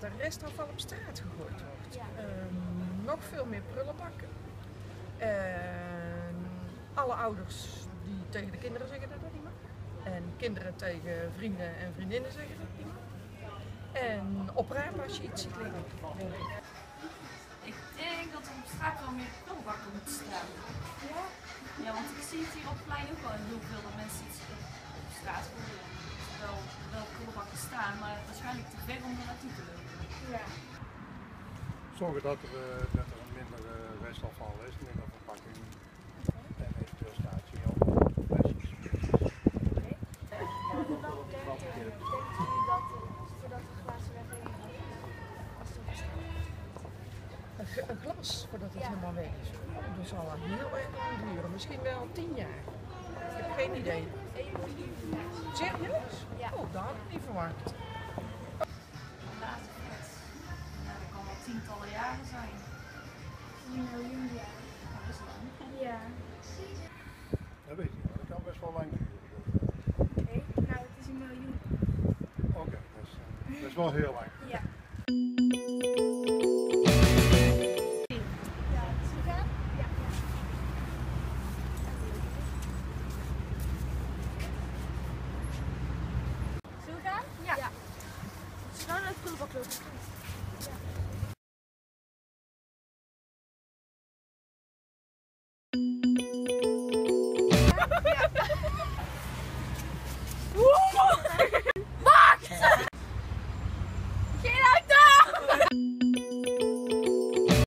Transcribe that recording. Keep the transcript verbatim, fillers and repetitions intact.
er restafval op straat gegooid wordt. Um, nog veel meer prullenbakken. En alle ouders die tegen de kinderen zeggen dat dat niet mag. En kinderen tegen vrienden en vriendinnen zeggen dat niet mag. En opruimen als je iets ziet liggen. Ik denk dat er op straat wel meer prullenbakken moeten staan. Ja? Ja, want ik zie het hier op het plein ook wel heel veel dat mensen iets op straat gooien. Wel, wel prullenbakken staan, maar waarschijnlijk te ver om er naartoe te lopen. Ja. Zorgen dat er, uh, dat er minder uh, restafval is, minder verpakking en eventueel staat je al flesjes. Oké. Hoe lang denkt u dat voordat de glazen weg als het bestaat? Een, een glas voordat het ja. helemaal weg is. Dat zal al heel erg lang duren, misschien wel tien jaar. Ik heb geen idee. Serieus? Ja. Oh, dat had ik niet verwacht. Ja, dat kan wel tientallen jaren zijn. Een miljoen jaar. Dat is lang. Ja. Dat weet ik niet, maar dat kan best wel lang duren. Oké, okay. Nou het is een miljoen. Oké, okay, dat, uh, dat is wel heel lang. Ja. Zullen we gaan? Ja. Ja. Zullen we naar de prullenbak lopen? Ja.